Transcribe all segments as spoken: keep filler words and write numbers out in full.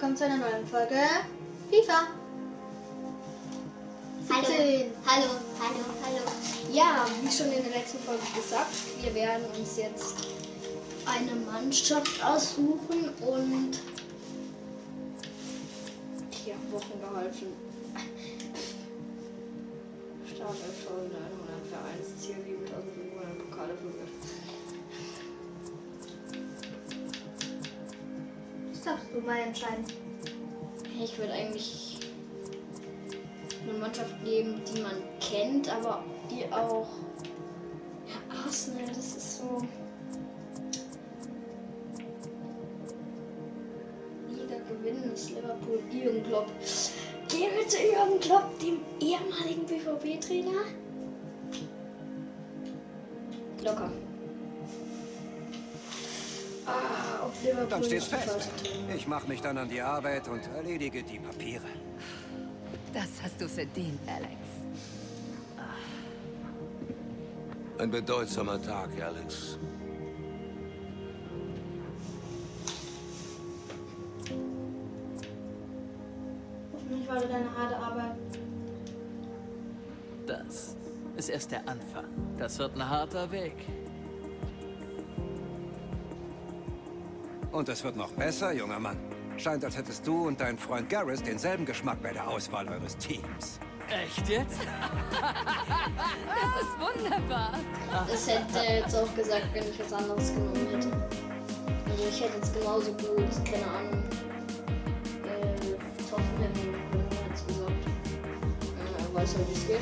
willkommen zu einer neuen Folge FIFA. Hallo, hallo, hallo, hallo. Ja, wie schon in der letzten Folge gesagt, wir werden uns jetzt eine Mannschaft aussuchen und vier Wochen geholfen. Startelf neunhundert für eins, Ziel siebentausendfünfhundert, Pokale fünfhundert. Das darfst du mal entscheiden. Ich würde eigentlich eine Mannschaft nehmen, die man kennt, aber die auch. Ja, Arsenal, das ist so. Liga gewinnen ist Liverpool, Jürgen Klopp. Gehen wir zu Jürgen Klopp, dem ehemaligen B V B-Trainer. Locker. Ah, auf Liverpool. Dann steht's fest. Ich mache mich dann an die Arbeit und erledige die Papiere. Das hast du verdient, Alex. Ein bedeutsamer Tag, Alex. Hoffentlich war deine harte Arbeit. Das ist erst der Anfang. Das wird ein harter Weg. Und es wird noch besser, junger Mann. Scheint, als hättest du und dein Freund Gareth denselben Geschmack bei der Auswahl eures Teams. Echt jetzt? Das ist wunderbar. Das hätte er jetzt auch gesagt, wenn ich was anderes genommen hätte. Also ich hätte jetzt genauso gut, keine Ahnung, äh, Tottenham jetzt gesagt. Äh, weiß halt, wie es geht.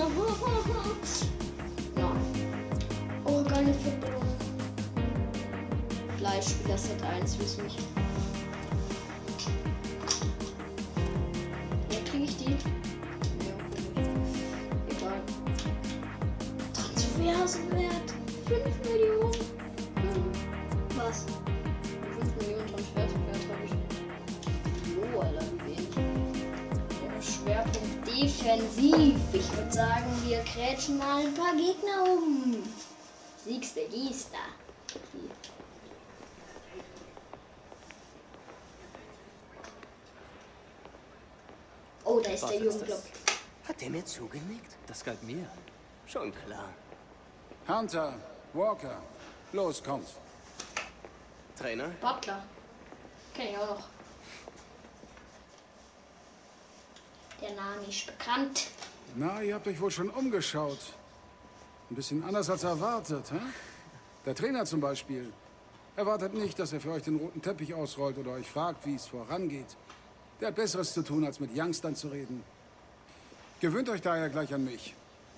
Ja. Oh, geile Football. Fleischspieler Set eins, wie es mich. Ja, kriege ich die? Ja, egal. Transferswert fünf Millionen. Hm. Was? fünf Millionen Transferswert habe ich. Oh, Alter, wie wenig. Ja, Schwerpunkt defensiv. Ich würde sagen, wir krätschen mal ein paar Gegner um. Siegst der Giester. Oh, da ist Was der ist Jürgen das? Klopp. Hat der mir zugenickt? Das galt mir. Schon klar. Hunter, Walker, los, kommt. Trainer? Butler. Kenn ich auch noch. Der Name ist bekannt. Na, ihr habt euch wohl schon umgeschaut. Ein bisschen anders als erwartet, hä? Der Trainer zum Beispiel erwartet nicht, dass er für euch den roten Teppich ausrollt oder euch fragt, wie es vorangeht. Der hat Besseres zu tun, als mit Youngstern zu reden. Gewöhnt euch daher gleich an mich.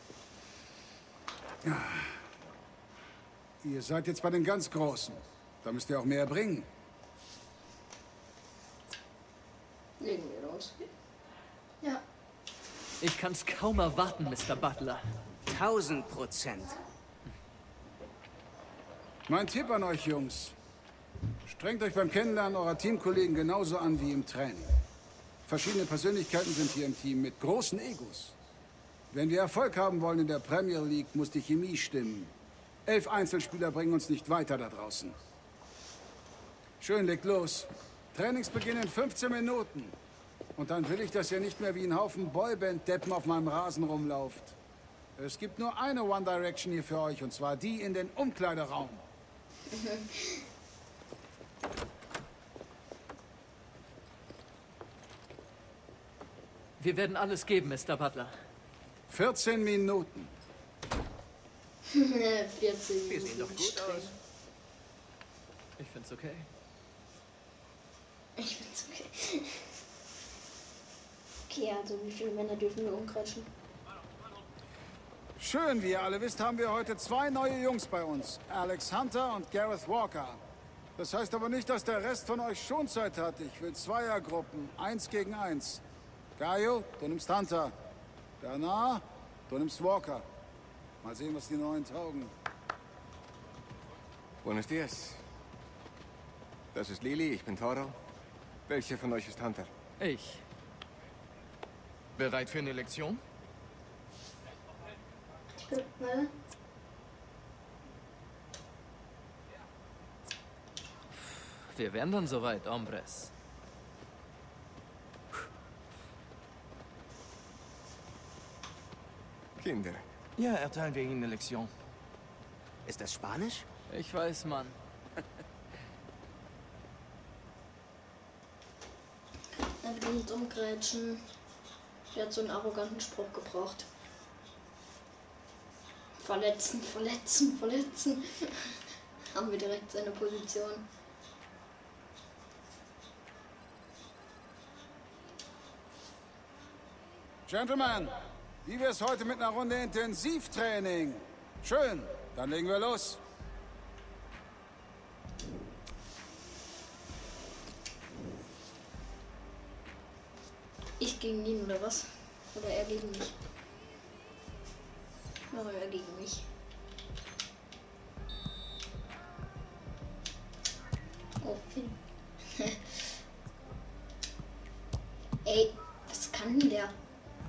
Ja. Ihr seid jetzt bei den ganz Großen. Da müsst ihr auch mehr bringen. Legen wir los. Ja. Ich kann's kaum erwarten, Mister Butler. Tausend Prozent. Mein Tipp an euch, Jungs. Strengt euch beim Kennenlernen eurer Teamkollegen genauso an wie im Training. Verschiedene Persönlichkeiten sind hier im Team mit großen Egos. Wenn wir Erfolg haben wollen in der Premier League, muss die Chemie stimmen. Elf Einzelspieler bringen uns nicht weiter da draußen. Schön, legt los. Trainingsbeginn in fünfzehn Minuten. Und dann will ich, dass ihr nicht mehr wie ein Haufen Boyband-Deppen auf meinem Rasen rumlauft. Es gibt nur eine One Direction hier für euch, und zwar die in den Umkleideraum. Wir werden alles geben, Mister Butler. vierzehn Minuten. vierzehn. Wir sehen doch gut aus. Ich find's okay. Ich find's okay. Okay, also wie viele Männer dürfen wir umkratschen? Schön, wie ihr alle wisst, haben wir heute zwei neue Jungs bei uns. Alex Hunter und Gareth Walker. Das heißt aber nicht, dass der Rest von euch Schonzeit hat. Ich will Zweiergruppen. Eins gegen eins. Gaio, du nimmst Hunter. Bernard, du nimmst Walker. Mal sehen, was die Neuen taugen. Buenos dias. Das ist Lili, ich bin Toro. Welcher von euch ist Hunter? Ich. Bereit für eine Lektion? Ne? Wir wären dann soweit, Hombres. Kinder. Ja, erteilen wir Ihnen eine Lektion. Ist das Spanisch? Ich weiß, Mann. Er will nicht umgrätschen. Der hat so einen arroganten Spruch gebraucht. Verletzen, verletzen, verletzen. Haben wir direkt seine Position. Gentlemen, wie wär's heute mit einer Runde Intensivtraining? Schön, dann legen wir los. Ich gegen ihn oder was? Oder er gegen mich? Oder er gegen mich? Oh, Finn. Ey, was kann denn der?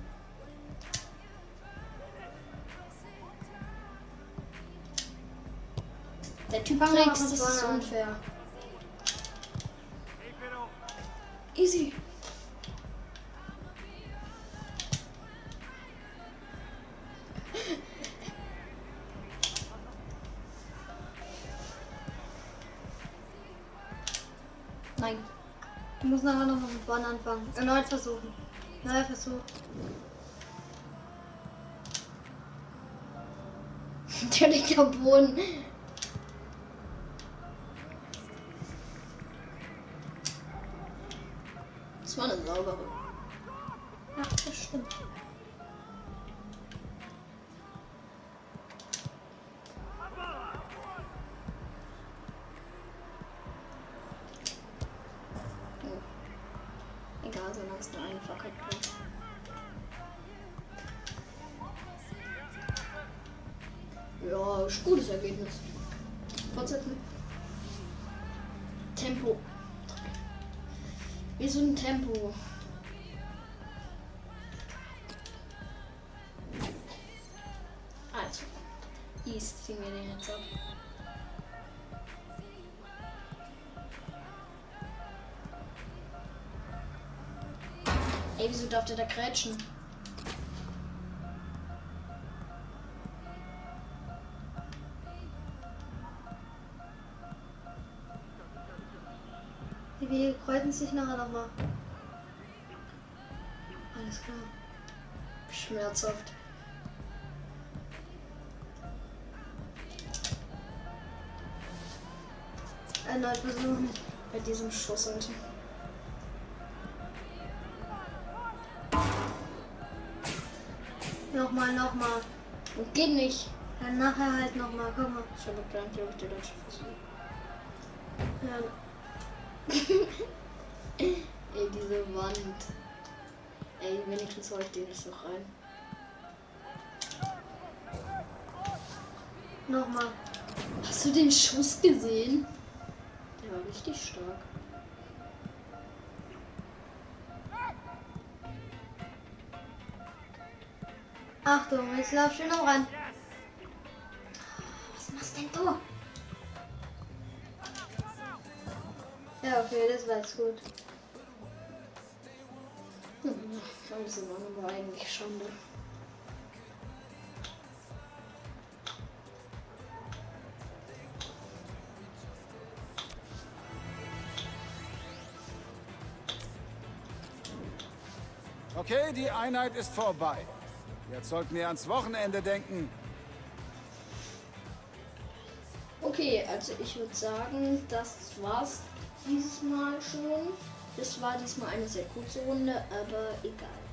Der Typ Fangen wir trägt, mal das von ist vorne an. unfair. Easy. Nein. Wir müssen aber noch mal von vorne anfangen. Erneut versuchen. Neuer Versuch. Der liegt am Boden. Das war eine saubere. Ja, das stimmt. Egal, solange es nur eine verkackt wird. Ja, ist gutes Ergebnis. Fortsetzen. Tempo. Wie so ein Tempo. Also, East ziehen wir den jetzt ab. Ey, wieso darf der da krätschen? Die Wege kreuzen sich nachher nochmal. Alles klar. Schmerzhaft. Erneut versuchen. Bei diesem Schuss, Alter. Nochmal, nochmal. Und geht nicht. Dann nachher halt nochmal. Guck mal. Ich habe geplant, glaube ich, der deutsche Versuch. Ja. Ey, diese Wand. Ey, wenigstens hol ich den nicht so rein. Nochmal. Hast du den Schuss gesehen? Der war richtig stark. Achtung, jetzt lauf schön noch ran. Was machst denn du? Ja, okay, das war jetzt gut. Hm, das war aber eigentlich Schande. Okay, die Einheit ist vorbei. Jetzt sollten wir ans Wochenende denken. Okay, also ich würde sagen, das war's dieses Mal schon. Das war diesmal eine sehr kurze Runde, aber egal.